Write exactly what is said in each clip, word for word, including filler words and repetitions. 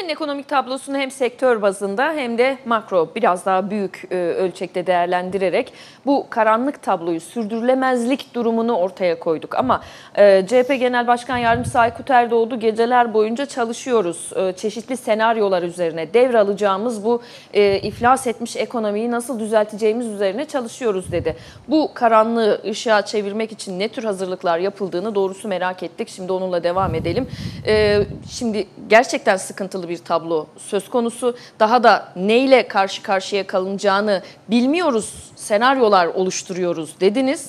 Türkiye'nin ekonomik tablosunu hem sektör bazında hem de makro biraz daha büyük e, ölçekte değerlendirerek bu karanlık tabloyu, sürdürülemezlik durumunu ortaya koyduk. Ama e, C H P Genel Başkan Yardımcısı Aykut Erdoğdu geceler boyunca çalışıyoruz. E, çeşitli senaryolar üzerine devralacağımız bu e, iflas etmiş ekonomiyi nasıl düzelteceğimiz üzerine çalışıyoruz dedi. Bu karanlığı ışığa çevirmek için ne tür hazırlıklar yapıldığını doğrusu merak ettik. Şimdi onunla devam edelim. E, şimdi gerçekten sıkıntılı bir tablo söz konusu. Daha da neyle karşı karşıya kalınacağını bilmiyoruz, senaryolar oluşturuyoruz dediniz.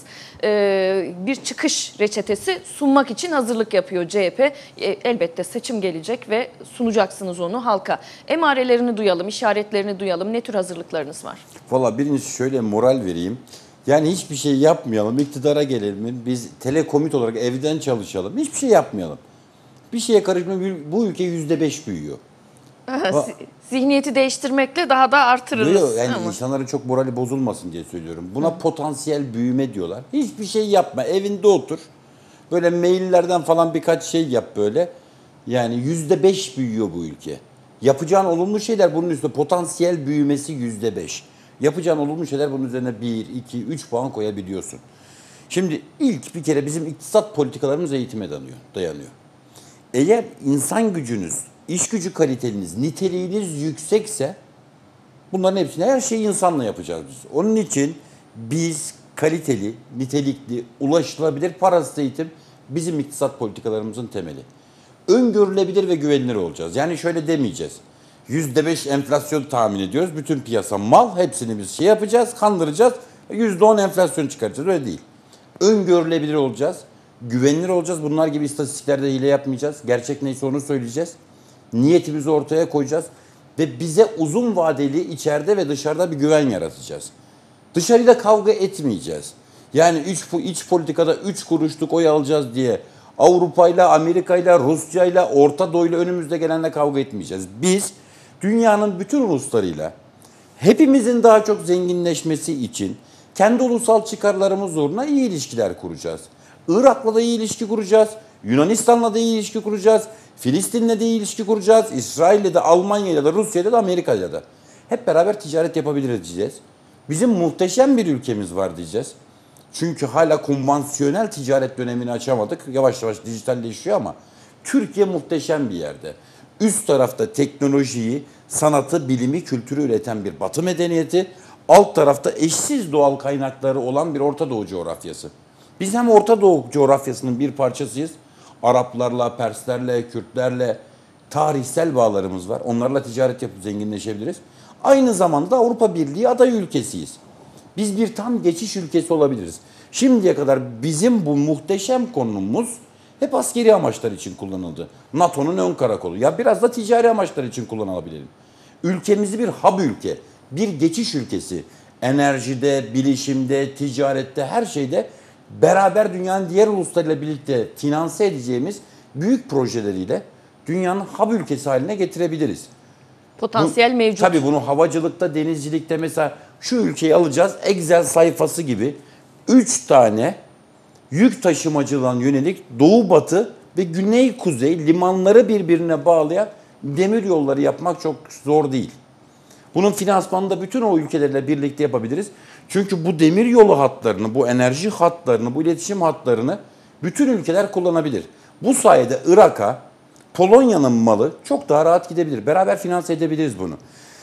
Ee, bir çıkış reçetesi sunmak için hazırlık yapıyor C H P. Ee, elbette seçim gelecek ve sunacaksınız onu halka. Emarelerini duyalım, işaretlerini duyalım. Ne tür hazırlıklarınız var? Valla birincisi şöyle moral vereyim. Yani hiçbir şey yapmayalım, iktidara gelelim, biz telekomit olarak evden çalışalım, hiçbir şey yapmayalım. Bir şeye karışmayalım, bu ülke yüzde beş büyüyor. Aha, zihniyeti değiştirmekle daha da artırırız. Yok, yani ama insanların çok morali bozulmasın diye söylüyorum. Buna Hı. potansiyel büyüme diyorlar. Hiçbir şey yapma, evinde otur. Böyle maillerden falan birkaç şey yap böyle. Yani yüzde beş büyüyor bu ülke. Yapacağın olumlu şeyler bunun üstüne potansiyel büyümesi yüzde beş. Yapacağın olumlu şeyler bunun üzerine bir, iki, üç puan koyabiliyorsun. Şimdi ilk bir kere bizim iktisat politikalarımız eğitime dayanıyor. dayanıyor. Eğer insan gücünüz, iş gücü kaliteniz, niteliğiniz yüksekse bunların hepsini, her şeyi insanla yapacağız biz. Onun için biz kaliteli, nitelikli, ulaşılabilir parasız eğitim bizim iktisat politikalarımızın temeli. Öngörülebilir ve güvenilir olacağız. Yani şöyle demeyeceğiz. yüzde beş enflasyon tahmin ediyoruz. Bütün piyasa mal. Hepsini biz şey yapacağız, kandıracağız. yüzde on enflasyon çıkaracağız. Öyle değil. Öngörülebilir olacağız. Güvenilir olacağız. Bunlar gibi istatistiklerde hile yapmayacağız. Gerçek neyse onu söyleyeceğiz. Niyetimizi ortaya koyacağız. Ve bize uzun vadeli içeride ve dışarıda bir güven yaratacağız. Dışarıda kavga etmeyeceğiz. Yani üç, iç politikada üç kuruşluk oy alacağız diye Avrupa'yla, Amerika'yla, Rusya'yla, Orta Doğu'yla önümüzde gelenle kavga etmeyeceğiz. Biz dünyanın bütün uluslarıyla hepimizin daha çok zenginleşmesi için kendi ulusal çıkarlarımız uğruna iyi ilişkiler kuracağız. Irak'la da iyi ilişki kuracağız. Yunanistan'la da iyi ilişki kuracağız. Filistin'le de iyi ilişki kuracağız. İsrail'le de, Almanya'yla da, Rusya'yla da, Amerika'yla da. Hep beraber ticaret yapabiliriz diyeceğiz. Bizim muhteşem bir ülkemiz var diyeceğiz. Çünkü hala konvansiyonel ticaret dönemini açamadık. Yavaş yavaş dijitalleşiyor ama Türkiye muhteşem bir yerde. Üst tarafta teknolojiyi, sanatı, bilimi, kültürü üreten bir Batı medeniyeti. Alt tarafta eşsiz doğal kaynakları olan bir Orta Doğu coğrafyası. Biz hem Orta Doğu coğrafyasının bir parçasıyız. Araplarla, Perslerle, Kürtlerle tarihsel bağlarımız var. Onlarla ticaret yapıp zenginleşebiliriz. Aynı zamanda Avrupa Birliği aday ülkesiyiz. Biz bir tam geçiş ülkesi olabiliriz. Şimdiye kadar bizim bu muhteşem konumumuz hep askeri amaçlar için kullanıldı. NATO'nun ön karakolu. Ya biraz da ticari amaçlar için kullanılabilirim. Ülkemizi bir hub ülke, bir geçiş ülkesi. Enerjide, bilişimde, ticarette, her şeyde beraber dünyanın diğer uluslarıyla birlikte finanse edeceğimiz büyük projeleriyle dünyanın hub ülkesi haline getirebiliriz. Potansiyel bu, mevcut. Tabii bunu havacılıkta, denizcilikte mesela şu ülkeyi alacağız. Excel sayfası gibi üç tane yük taşımacılığına yönelik doğu batı ve güney kuzey limanları birbirine bağlayan demir yolları yapmak çok zor değil. Bunun finansmanını da bütün o ülkelerle birlikte yapabiliriz. Çünkü bu demir yolu hatlarını, bu enerji hatlarını, bu iletişim hatlarını bütün ülkeler kullanabilir. Bu sayede Irak'a Polonya'nın malı çok daha rahat gidebilir. Beraber finanse edebiliriz bunu.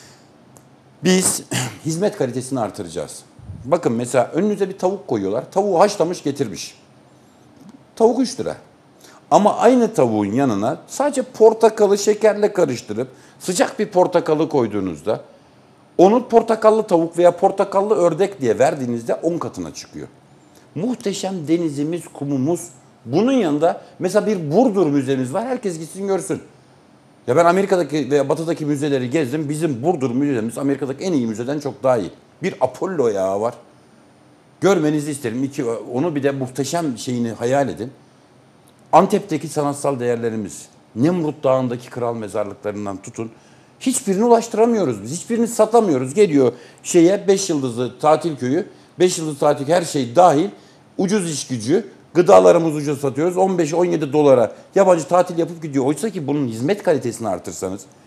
Biz hizmet kalitesini artıracağız. Bakın mesela önünüze bir tavuk koyuyorlar. Tavuğu haşlamış getirmiş. Tavuk üç lira. Ama aynı tavuğun yanına sadece portakalı şekerle karıştırıp sıcak bir portakalı koyduğunuzda onu portakallı tavuk veya portakallı ördek diye verdiğinizde on katına çıkıyor. Muhteşem denizimiz, kumumuz. Bunun yanında mesela bir Burdur müzemiz var. Herkes gitsin görsün. Ya ben Amerika'daki veya Batı'daki müzeleri gezdim. Bizim Burdur müzemiz Amerika'daki en iyi müzeden çok daha iyi. Bir Apollo yağı var. Görmenizi isterim. İki, onu bir de muhteşem şeyini hayal edin. Antep'teki sanatsal değerlerimiz, Nemrut Dağı'ndaki kral mezarlıklarından tutun. Hiçbirini ulaştıramıyoruz biz. Hiçbirini satamıyoruz. Geliyor şeye beş yıldızlı tatil köyü. beş yıldızlı tatil her şey dahil. Ucuz iş gücü. Gıdalarımızı ucuz satıyoruz. on beş on yedi dolara yabancı tatil yapıp gidiyor. Oysa ki bunun hizmet kalitesini artırsanız,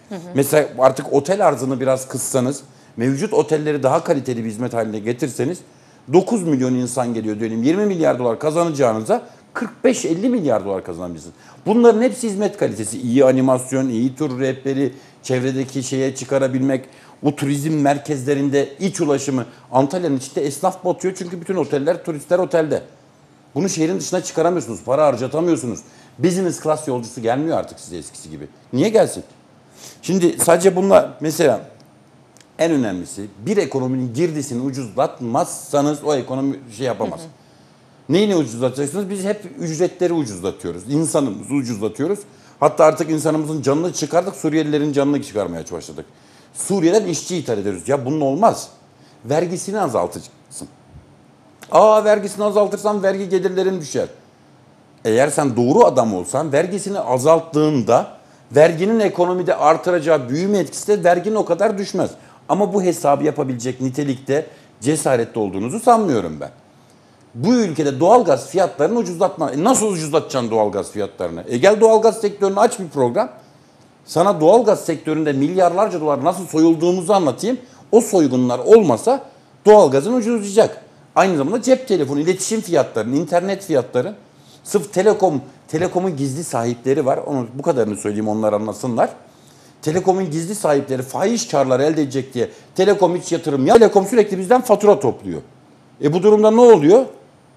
Hı hı. Mesela artık otel arzını biraz kıssanız, mevcut otelleri daha kaliteli bir hizmet haline getirseniz dokuz milyon insan geliyor diyelim. yirmi milyar dolar kazanacağınıza kırk beş elli milyar dolar kazanabilirsiniz. Bunların hepsi hizmet kalitesi. İyi animasyon, iyi tur rehberi, çevredeki şeye çıkarabilmek, bu turizm merkezlerinde iç ulaşımı. Antalya'nın içinde esnaf batıyor çünkü bütün oteller, turistler otelde. Bunu şehrin dışına çıkaramıyorsunuz, para harcatamıyorsunuz. Business class yolcusu gelmiyor artık size eskisi gibi. Niye gelsin? Şimdi sadece bunlar mesela en önemlisi bir ekonominin girdisini ucuzlatmazsanız o ekonomi şey yapamaz. Hı hı. Neyini ucuzlatacaksınız? Biz hep ücretleri ucuzlatıyoruz. İnsanımızı ucuzlatıyoruz. Hatta artık insanımızın canını çıkardık, Suriyelilerin canını çıkarmaya başladık. Suriye'den işçi ithal ediyoruz. Ya bunun olmaz. Vergisini azaltacaksın. Aa vergisini azaltırsan vergi gelirlerin düşer. Eğer sen doğru adam olsan vergisini azalttığında verginin ekonomide artıracağı büyüme etkisi de verginin o kadar düşmez. Ama bu hesabı yapabilecek nitelikte cesaretli olduğunuzu sanmıyorum ben. Bu ülkede doğalgaz fiyatlarını ucuzlatma. E nasıl ucuzlatacaksın doğalgaz fiyatlarını? E gel doğalgaz sektörünü aç bir program. Sana doğalgaz sektöründe milyarlarca dolar nasıl soyulduğumuzu anlatayım. O soygunlar olmasa doğalgazın ucuzlayacak. Aynı zamanda cep telefonu, iletişim fiyatlarının, internet fiyatları. Sırf Telekom, Telekom'un gizli sahipleri var. Onu, bu kadarını söyleyeyim onlar anlasınlar. Telekom'un gizli sahipleri fahiş karlar elde edecek diye Telekom hiç yatırım ya. Telekom sürekli bizden fatura topluyor. E bu durumda ne oluyor?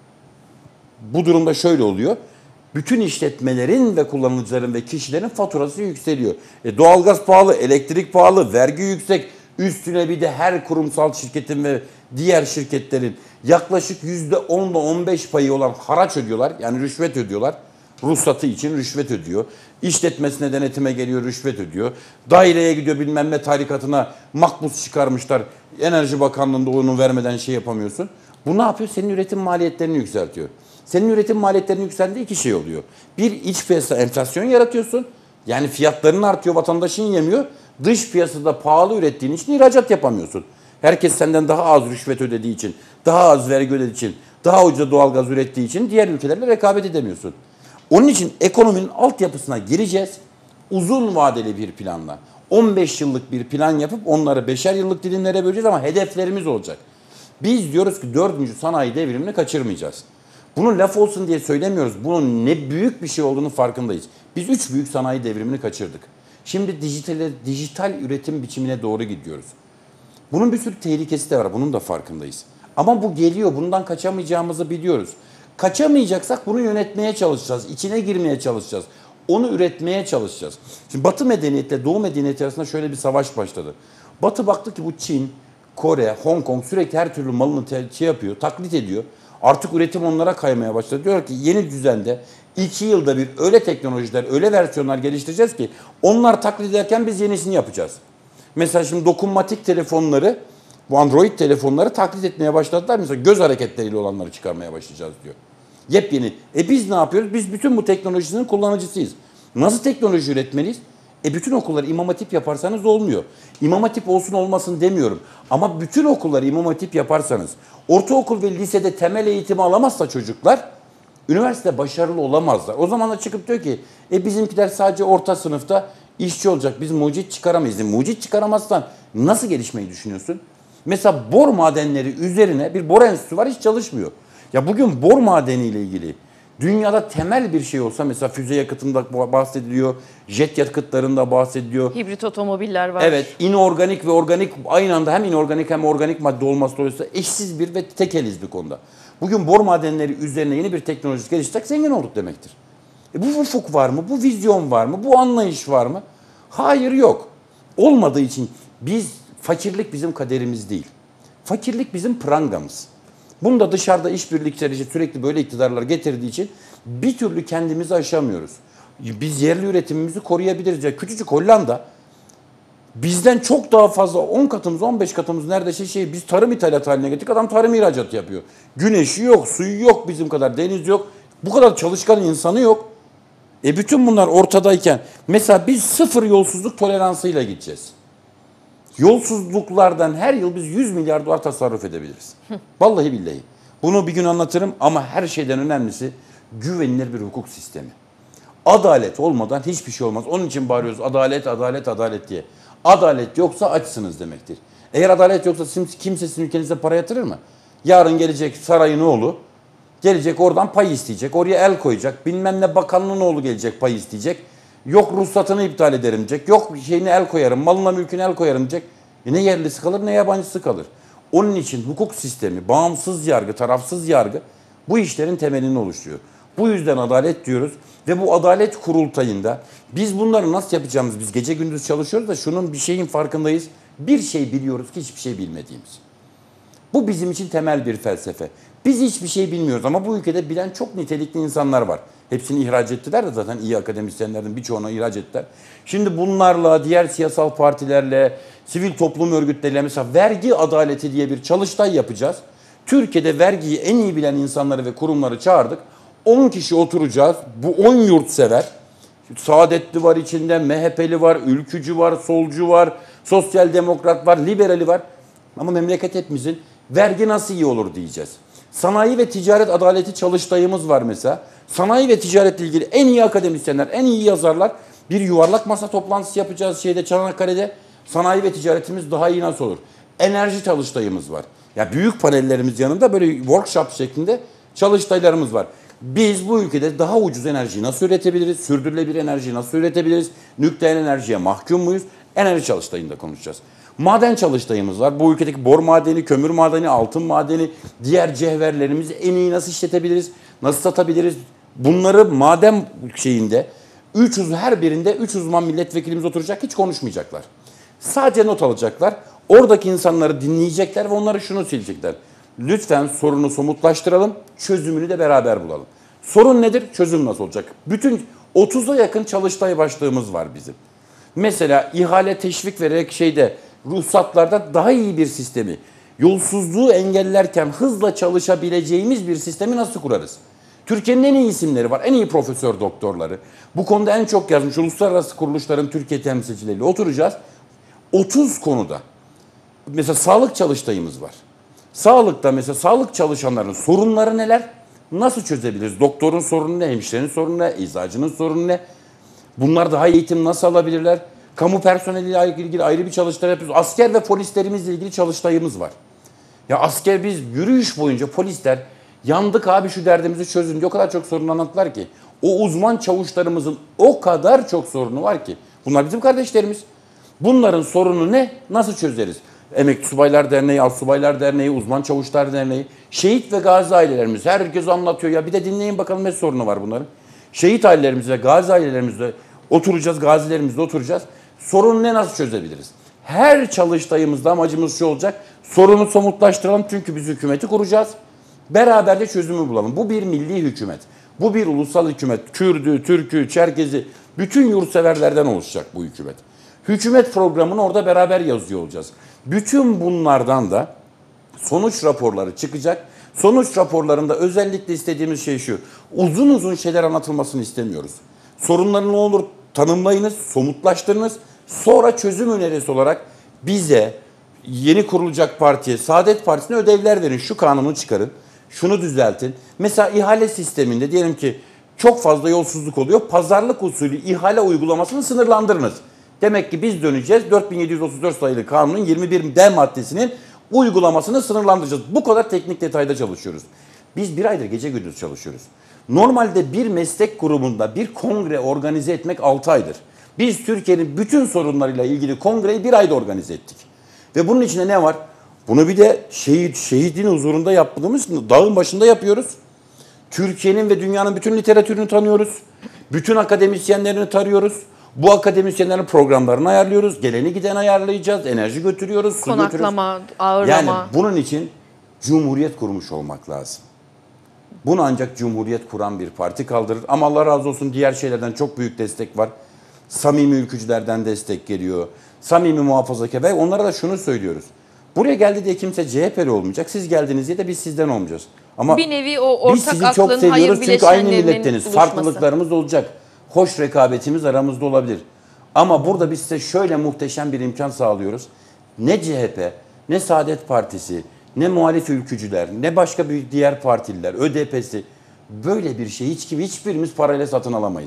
Bu durumda şöyle oluyor. Bütün işletmelerin ve kullanıcıların ve kişilerin faturası yükseliyor. E doğalgaz pahalı, elektrik pahalı, vergi yüksek. Üstüne bir de her kurumsal şirketin ve diğer şirketlerin yaklaşık yüzde on ile on beş payı olan haraç ödüyorlar. Yani rüşvet ödüyorlar. Ruhsatı için rüşvet ödüyor. İşletmesine denetime geliyor, rüşvet ödüyor. Daireye gidiyor bilmem ne tarikatına makbuz çıkarmışlar. Enerji Bakanlığı'nda onu vermeden şey yapamıyorsun. Bu ne yapıyor? Senin üretim maliyetlerini yükseltiyor. Senin üretim maliyetlerini yükseldiği iki şey oluyor. Bir, iç piyasa enflasyon yaratıyorsun. Yani fiyatların artıyor, vatandaşın yemiyor. Dış piyasada pahalı ürettiğin için ihracat yapamıyorsun. Herkes senden daha az rüşvet ödediği için, daha az vergi ödediği için, daha ucuza doğalgaz ürettiği için diğer ülkelerle rekabet edemiyorsun. Onun için ekonominin altyapısına gireceğiz. Uzun vadeli bir planla. on beş yıllık bir plan yapıp onları beşer yıllık dilimlere böleceğiz ama hedeflerimiz olacak. Biz diyoruz ki dördüncü sanayi devrimini kaçırmayacağız. Bunu laf olsun diye söylemiyoruz. Bunun ne büyük bir şey olduğunu farkındayız. Biz üç büyük sanayi devrimini kaçırdık. Şimdi dijitale, dijital üretim biçimine doğru gidiyoruz. Bunun bir sürü tehlikesi de var. Bunun da farkındayız. Ama bu geliyor. Bundan kaçamayacağımızı biliyoruz. Kaçamayacaksak bunu yönetmeye çalışacağız. İçine girmeye çalışacağız. Onu üretmeye çalışacağız. Şimdi Batı medeniyetle Doğu medeniyeti arasında şöyle bir savaş başladı. Batı baktı ki bu Çin, Kore, Hong Kong sürekli her türlü malını şey yapıyor, taklit ediyor. Artık üretim onlara kaymaya başladı. Diyor ki yeni düzende iki yılda bir öyle teknolojiler, öyle versiyonlar geliştireceğiz ki onlar taklit ederken biz yenisini yapacağız. Mesela şimdi dokunmatik telefonları, bu Android telefonları taklit etmeye başladılar. Mesela göz hareketleriyle olanları çıkarmaya başlayacağız diyor. Yepyeni. E biz ne yapıyoruz? Biz bütün bu teknolojinin kullanıcısıyız. Nasıl teknoloji üretmeliyiz? E bütün okulları İmam Hatip yaparsanız olmuyor. İmam Hatip olsun olmasın demiyorum. Ama bütün okulları İmam Hatip yaparsanız, ortaokul ve lisede temel eğitimi alamazsa çocuklar, üniversitede başarılı olamazlar. O zaman da çıkıp diyor ki, e bizimkiler sadece orta sınıfta işçi olacak. Biz mucit çıkaramayız. E, mucit çıkaramazsan nasıl gelişmeyi düşünüyorsun? Mesela bor madenleri üzerine bir bor enstitüsü var, hiç çalışmıyor. Ya bugün bor madeniyle ilgili dünyada temel bir şey olsa, mesela füze yakıtında bahsediliyor, jet yakıtlarında bahsediliyor. Hibrit otomobiller var. Evet, inorganik ve organik aynı anda hem inorganik hem organik madde olması dolayısıyla eşsiz bir ve tekeliz bir konuda. Bugün bor madenleri üzerine yeni bir teknoloji geliştirsek zengin olduk demektir. E bu ufuk var mı? Bu vizyon var mı? Bu anlayış var mı? Hayır, yok. Olmadığı için biz, fakirlik bizim kaderimiz değil. Fakirlik bizim prangamız. Bunu da dışarıda işbirlikçileri sürekli böyle iktidarlar getirdiği için bir türlü kendimizi aşamıyoruz. Biz yerli üretimimizi koruyabiliriz. Ya küçücük Hollanda bizden çok daha fazla on katımız on beş katımız neredeyse şey, biz tarım ithalat haline getirdik. Adam tarım ihracatı yapıyor. Güneşi yok, suyu yok bizim kadar, deniz yok. Bu kadar çalışkan insanı yok. E bütün bunlar ortadayken mesela biz sıfır yolsuzluk toleransıyla gideceğiz. Yolsuzluklardan her yıl biz yüz milyar dolar tasarruf edebiliriz. Vallahi billahi. Bunu bir gün anlatırım ama her şeyden önemlisi güvenilir bir hukuk sistemi. Adalet olmadan hiçbir şey olmaz. Onun için bağırıyoruz adalet, adalet, adalet diye. Adalet yoksa açsınız demektir. Eğer adalet yoksa kimse sizin ülkenize para yatırır mı? Yarın gelecek sarayın oğlu, gelecek oradan pay isteyecek, oraya el koyacak. Bilmem ne bakanlığın oğlu gelecek pay isteyecek. Yok ruhsatını iptal ederim diyecek. Yok şeyini el koyarım, malına mülküne el koyarım diyecek. E ne yerlisi kalır ne yabancısı kalır. Onun için hukuk sistemi, bağımsız yargı, tarafsız yargı bu işlerin temelini oluşturuyor. Bu yüzden adalet diyoruz ve bu adalet kurultayında biz bunları nasıl yapacağımız, biz gece gündüz çalışıyoruz da şunun bir şeyin farkındayız. Bir şey biliyoruz ki hiçbir şey bilmediğimiz. Bu bizim için temel bir felsefe. Biz hiçbir şey bilmiyoruz ama bu ülkede bilen çok nitelikli insanlar var. Hepsini ihraç ettiler de zaten iyi akademisyenlerden birçoğunu ihraç ettiler. Şimdi bunlarla, diğer siyasal partilerle, sivil toplum örgütleriyle mesela vergi adaleti diye bir çalıştay yapacağız. Türkiye'de vergiyi en iyi bilen insanları ve kurumları çağırdık. on kişi oturacağız. Bu on yurtsever. Saadetli var içinde, M H P'li var, ülkücü var, solcu var, sosyal demokrat var, liberali var. Ama memleket hepimizin vergi nasıl iyi olur diyeceğiz. Sanayi ve ticaret adaleti çalıştayımız var mesela. Sanayi ve ticaretle ilgili en iyi akademisyenler, en iyi yazarlar bir yuvarlak masa toplantısı yapacağız şeyde Çanakkale'de. Sanayi ve ticaretimiz daha iyi nasıl olur? Enerji çalıştayımız var. Ya büyük panellerimiz yanında böyle workshop şeklinde çalıştaylarımız var. Biz bu ülkede daha ucuz enerjiyi nasıl üretebiliriz? Sürdürülebilir enerjiyi nasıl üretebiliriz? Nükleer enerjiye mahkum muyuz? Enerji çalıştayında konuşacağız. Maden çalıştayımız var. Bu ülkedeki bor madeni, kömür madeni, altın madeni, diğer cevherlerimizi en iyi nasıl işletebiliriz? Nasıl satabiliriz? Bunları maden şeyinde üç uz her birinde üç uzman milletvekilimiz oturacak, hiç konuşmayacaklar. Sadece not alacaklar. Oradaki insanları dinleyecekler ve onları şunu söyleyecekler. Lütfen sorunu somutlaştıralım, çözümünü de beraber bulalım. Sorun nedir? Çözüm nasıl olacak? Bütün otuza yakın çalıştay başlığımız var bizim. Mesela ihale teşvik vererek şeyde ruhsatlarda daha iyi bir sistemi, yolsuzluğu engellerken hızla çalışabileceğimiz bir sistemi nasıl kurarız? Türkiye'nin en iyi isimleri var, en iyi profesör doktorları. Bu konuda en çok yazmış uluslararası kuruluşların Türkiye temsilcileriyle oturacağız. otuz konuda. Mesela sağlık çalıştayımız var. Sağlıkta mesela sağlık çalışanlarının sorunları neler? Nasıl çözebiliriz? Doktorun sorunu ne? Hemşirenin sorunu ne? Eczacının sorunu ne? Bunlar daha iyi eğitim nasıl alabilirler? Kamu personeliyle ilgili ayrı bir çalıştay yapıyoruz. Asker ve polislerimizle ilgili çalıştayımız var. Ya asker biz yürüyüş boyunca polisler yandık abi şu derdimizi çözün diye o kadar çok sorun anlattılar ki. O uzman çavuşlarımızın o kadar çok sorunu var ki. Bunlar bizim kardeşlerimiz. Bunların sorunu ne? Nasıl çözeriz? Emekli Subaylar Derneği, Astsubaylar Derneği, Uzman Çavuşlar Derneği, şehit ve gazi ailelerimiz. Herkes anlatıyor ya bir de dinleyin bakalım ne sorunu var bunların. Şehit ailelerimizle, gazi ailelerimizle oturacağız, gazilerimizle oturacağız. Sorunu ne, nasıl çözebiliriz? Her çalıştayımızda amacımız şu olacak. Sorunu somutlaştıralım çünkü biz hükümeti kuracağız. Beraber de çözümü bulalım. Bu bir milli hükümet. Bu bir ulusal hükümet. Kürdü, Türkü, Çerkezi, bütün yurtseverlerden oluşacak bu hükümet. Hükümet programını orada beraber yazıyor olacağız. Bütün bunlardan da sonuç raporları çıkacak. Sonuç raporlarında özellikle istediğimiz şey şu. Uzun uzun şeyler anlatılmasını istemiyoruz. Sorunları ne olur tanımlayınız, somutlaştırınız. Sonra çözüm önerisi olarak bize, yeni kurulacak partiye, Saadet Partisi'ne ödevler verin. Şu kanunu çıkarın, şunu düzeltin. Mesela ihale sisteminde diyelim ki çok fazla yolsuzluk oluyor. Pazarlık usulü ihale uygulamasını sınırlandırınız. Demek ki biz döneceğiz dört bin yedi yüz otuz dört sayılı kanunun yirmi bir D maddesinin uygulamasını sınırlandıracağız. Bu kadar teknik detayda çalışıyoruz. Biz bir aydır gece gündüz çalışıyoruz. Normalde bir meslek grubunda bir kongre organize etmek altı aydır. Biz Türkiye'nin bütün sorunlarıyla ilgili kongreyi bir ayda organize ettik. Ve bunun içinde ne var? Bunu bir de şehit, şehidin huzurunda yaptığımız dağın başında yapıyoruz. Türkiye'nin ve dünyanın bütün literatürünü tanıyoruz. Bütün akademisyenlerini tarıyoruz. Bu akademisyenlerin programlarını ayarlıyoruz. Geleni giden ayarlayacağız. Enerji götürüyoruz. Su Konaklama, götürüyoruz. ağırlama. Yani bunun için cumhuriyet kurmuş olmak lazım. Bunu ancak cumhuriyet kuran bir parti kaldırır. Ama Allah razı olsun diğer şeylerden çok büyük destek var. Samimi ülkücülerden destek geliyor. Samimi muhafazakar ve onlara da şunu söylüyoruz. Buraya geldi diye kimse C H P'li olmayacak. Siz geldiniz diye de biz sizden olmayacağız. Ama bir nevi o ortak biz sizi çok aklın, hayır seviyoruz çünkü aynı bileşenlerinin milletteniz. buluşması. Farklılıklarımız olacak. Hoş rekabetimiz aramızda olabilir. Ama burada biz size şöyle muhteşem bir imkan sağlıyoruz. Ne C H P, ne Saadet Partisi, ne muhalif ülkücüler, ne başka bir diğer partililer, ÖDP'si böyle bir şey hiç gibi hiçbirimiz parayla satın alamayız.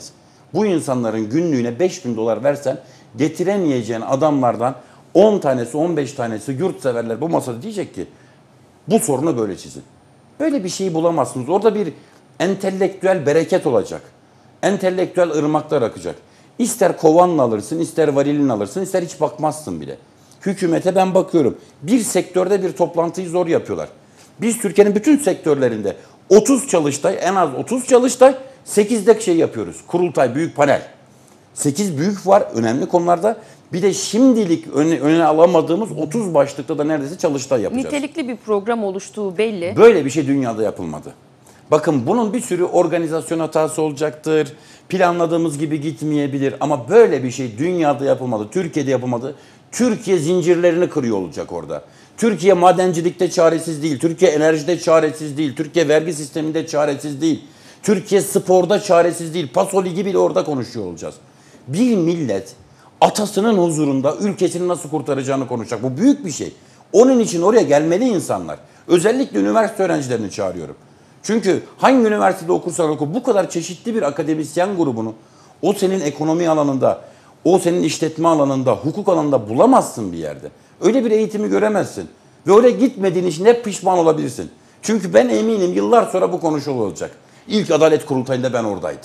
Bu insanların günlüğüne beş bin dolar versen getiremeyeceğin adamlardan on tanesi on beş tanesi yurtseverler bu masada diyecek ki bu sorunu böyle çizin. Böyle bir şeyi bulamazsınız. Orada bir entelektüel bereket olacak. Entelektüel ırmaklar akacak. İster kovanla alırsın, ister varilini alırsın, ister hiç bakmazsın bile. Hükümete ben bakıyorum. Bir sektörde bir toplantıyı zor yapıyorlar. Biz Türkiye'nin bütün sektörlerinde otuz çalıştay, en az otuz çalıştay, sekizde şey yapıyoruz. Kurultay, büyük panel. sekiz büyük var önemli konularda. Bir de şimdilik öne, öne alamadığımız otuz başlıkta da neredeyse çalıştay yapacağız. Nitelikli bir program oluştuğu belli. Böyle bir şey dünyada yapılmadı. Bakın bunun bir sürü organizasyon hatası olacaktır. Planladığımız gibi gitmeyebilir ama böyle bir şey dünyada yapılmadı. Türkiye'de yapılmadı. Türkiye zincirlerini kırıyor olacak orada. Türkiye madencilikte çaresiz değil. Türkiye enerjide çaresiz değil. Türkiye vergi sisteminde çaresiz değil. Türkiye sporda çaresiz değil. Paso Ligi bile orada konuşuyor olacağız. Bir millet atasının huzurunda ülkesini nasıl kurtaracağını konuşacak. Bu büyük bir şey. Onun için oraya gelmeli insanlar. Özellikle üniversite öğrencilerini çağırıyorum. Çünkü hangi üniversitede okursan oku bu kadar çeşitli bir akademisyen grubunu o senin ekonomi alanında, o senin işletme alanında, hukuk alanında bulamazsın bir yerde. Öyle bir eğitimi göremezsin. Ve oraya gitmediğin için hep pişman olabilirsin. Çünkü ben eminim yıllar sonra bu konuşulacak olacak. İlk Adalet Kurultayı'nda ben oradaydım.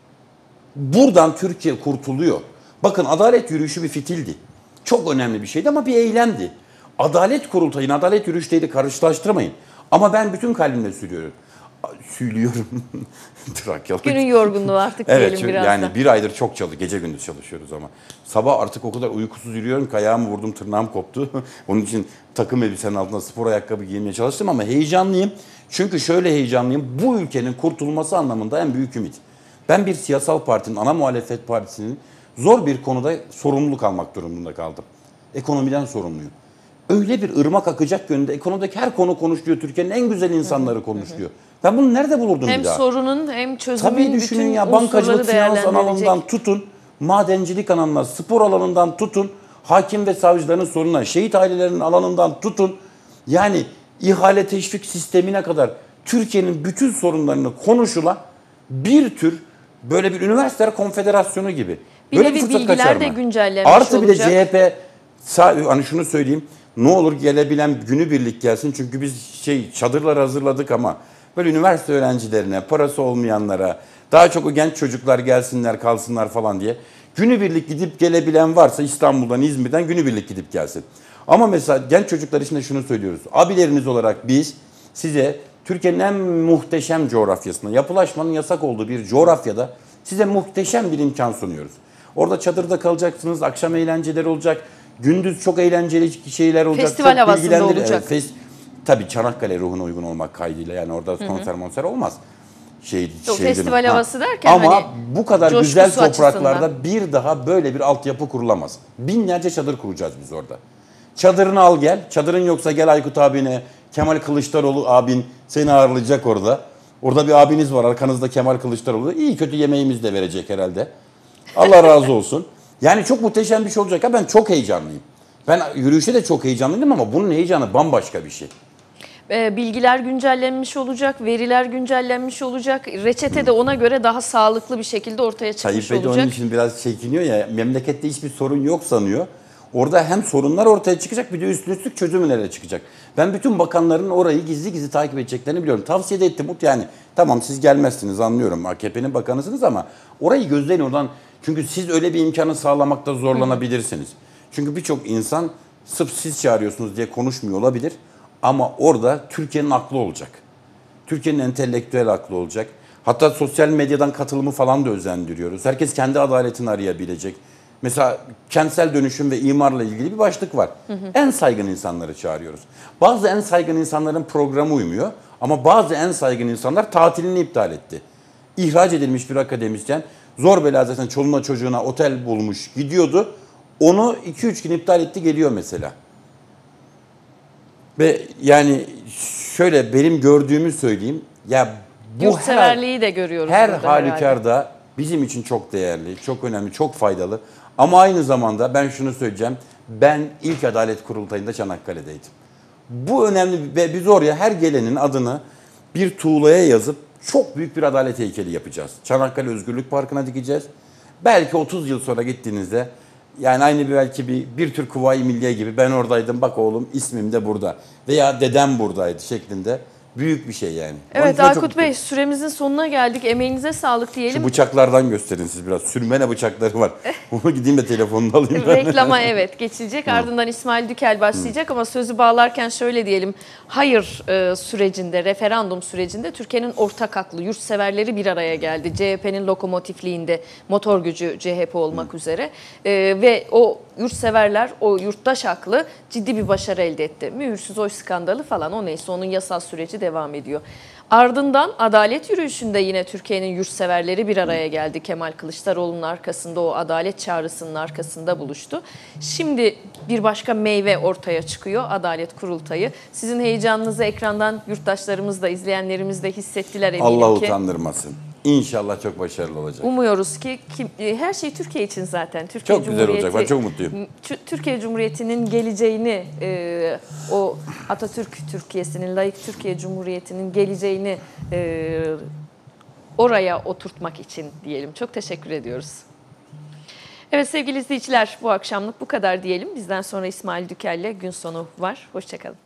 Buradan Türkiye kurtuluyor. Bakın adalet yürüyüşü bir fitildi. Çok önemli bir şeydi ama bir eylemdi. Adalet Kurultayı'nı adalet yürüyüşleriyle karşılaştırmayın. Ama ben bütün kalbimle söylüyorum. Söylüyorum. Trakyalı. Günün yorgunluğu artık evet, diyelim çünkü biraz yani da. bir aydır çok çalış, gece gündüz çalışıyoruz ama. Sabah artık o kadar uykusuz yürüyorum ki ayağımı vurdum, tırnağım koptu. Onun için takım elbisenin altında spor ayakkabı giymeye çalıştım ama heyecanlıyım. Çünkü şöyle heyecanlıyım. Bu ülkenin kurtulması anlamında en büyük ümit. Ben bir siyasal partinin, ana muhalefet partisinin zor bir konuda sorumluluk almak durumunda kaldım. Ekonomiden sorumluyum. Öyle bir ırmak akacak yönünde ekonomideki her konu konuşuluyor. Türkiye'nin en güzel insanları konuşuluyor. Ben bunu nerede bulurdum Hem bir daha? sorunun hem çözümün Tabii düşünün bütün ya, unsurları bankacılık, finans alanından değerlendirecek. tutun, madencilik alanına, spor alanından tutun, hakim ve savcıların sorununa, şehit ailelerinin alanından tutun. Yani ihale teşvik sistemine kadar Türkiye'nin bütün sorunlarını konuşulan bir tür böyle bir üniversiteler konfederasyonu gibi. Bir Böyle nevi fırsat bilgiler kaçar de mı? güncellenmiş Artı bir de olacak. C H P, sağ- hani şunu söyleyeyim, ne olur gelebilen günübirlik gelsin çünkü biz şey çadırlar hazırladık ama böyle üniversite öğrencilerine, parası olmayanlara, daha çok o genç çocuklar gelsinler kalsınlar falan diye günübirlik gidip gelebilen varsa İstanbul'dan, İzmir'den günübirlik gidip gelsin. Ama mesela genç çocuklar için de şunu söylüyoruz. Abileriniz olarak biz size Türkiye'nin en muhteşem coğrafyasında, yapılaşmanın yasak olduğu bir coğrafyada size muhteşem bir imkan sunuyoruz. Orada çadırda kalacaksınız, akşam eğlenceler olacak, gündüz çok eğlenceli şeyler olacak. Festival çok havasında bilgilendir- olacak. Evet, fes- tabii Çanakkale ruhuna uygun olmak kaydıyla yani orada konser monser olmaz. Şey, Yok, şey festival değil mi? Ha. havası derken Ama hani bu kadar coşkusu güzel topraklarda açısından. bir daha böyle bir altyapı kurulamaz. Binlerce çadır kuracağız biz orada. Çadırını al gel. Çadırın yoksa gel Aykut abine, Kemal Kılıçdaroğlu abin seni ağırlayacak orada. Orada bir abiniz var arkanızda, Kemal Kılıçdaroğlu. İyi kötü yemeğimizi de verecek herhalde. Allah razı olsun. Yani çok muhteşem bir şey olacak. Ha, ben çok heyecanlıyım. Ben yürüyüşe de çok heyecanlıydım ama bunun heyecanı bambaşka bir şey. E, bilgiler güncellenmiş olacak, veriler güncellenmiş olacak. Reçete de ona göre daha sağlıklı bir şekilde ortaya çıkmış Tayyip Bey de olacak. onun için biraz çekiniyor ya, memlekette hiçbir sorun yok sanıyor. Orada hem sorunlar ortaya çıkacak bir de üstüne üstlük çözümlere çıkacak. Ben bütün bakanların orayı gizli gizli takip edeceklerini biliyorum. Tavsiye de ettim. Yani tamam siz gelmezsiniz anlıyorum, A K P'nin bakanısınız ama orayı gözleyin oradan. Çünkü siz öyle bir imkanı sağlamakta zorlanabilirsiniz. Çünkü birçok insan sırf siz çağırıyorsunuz diye konuşmuyor olabilir. Ama orada Türkiye'nin aklı olacak. Türkiye'nin entelektüel aklı olacak. Hatta sosyal medyadan katılımı falan da özendiriyoruz. Herkes kendi adaletini arayabilecek. Mesela kentsel dönüşüm ve imarla ilgili bir başlık var. Hı hı. En saygın insanları çağırıyoruz. Bazı en saygın insanların programı uymuyor. Ama bazı en saygın insanlar tatilini iptal etti. İhraç edilmiş bir akademisyen zor bela zaten çoluğuna çocuğuna otel bulmuş gidiyordu. Onu iki üç gün iptal etti geliyor mesela. Ve yani şöyle benim gördüğümü söyleyeyim. Ya bu Yurtseverliği her, de görüyoruz her burada herhalde. halükarda bizim için çok değerli, çok önemli, çok faydalı. Ama aynı zamanda ben şunu söyleyeceğim. Ben ilk Adalet Kurultayı'nda Çanakkale'deydim. Bu önemli ve biz oraya her gelenin adını bir tuğlaya yazıp çok büyük bir adalet heykeli yapacağız. Çanakkale Özgürlük Parkı'na dikeceğiz. Belki otuz yıl sonra gittiğinizde yani aynı bir belki bir, bir tür Kuvayi Milliye gibi ben oradaydım bak oğlum ismim de burada veya dedem buradaydı şeklinde büyük bir şey yani. Onun Evet için ben çok Aykut Bey, mutluyum. süremizin sonuna geldik. Emeğinize sağlık diyelim. Şu bıçaklardan gösterin siz biraz. Sürmene bıçakları var. Onu gideyim de telefonunu alayım ben. Reklama evet geçilecek. Ardından İsmail Dükel başlayacak ama sözü bağlarken şöyle diyelim. Hayır e, sürecinde, referandum sürecinde Türkiye'nin ortak aklı, yurtseverleri bir araya geldi. C H P'nin lokomotifliğinde motor gücü C H P olmak Hı. üzere. E, ve o yurtseverler, o yurttaş aklı ciddi bir başarı elde etti. Mühürsüz oy skandalı falan o neyse onun yasal süreci devam ediyor. Ardından adalet yürüyüşünde yine Türkiye'nin yurtseverleri bir araya geldi. Kemal Kılıçdaroğlu'nun arkasında o adalet çağrısının arkasında buluştu. Şimdi bir başka meyve ortaya çıkıyor, Adalet Kurultayı. Sizin heyecanınızı ekrandan yurttaşlarımız da izleyenlerimiz de hissettiler eminim Allah ki. utandırmasın. İnşallah çok başarılı olacak. Umuyoruz ki, ki her şey Türkiye için zaten. Türkiye Çok güzel olacak. Ben çok mutluyum. Türkiye Cumhuriyeti'nin geleceğini, e, o Atatürk Türkiye'sinin, layık Türkiye Cumhuriyeti'nin geleceğini e, oraya oturtmak için diyelim. Çok teşekkür ediyoruz. Evet sevgili izleyiciler, bu akşamlık bu kadar diyelim. Bizden sonra İsmail Dükel'le gün sonu var. Hoşçakalın.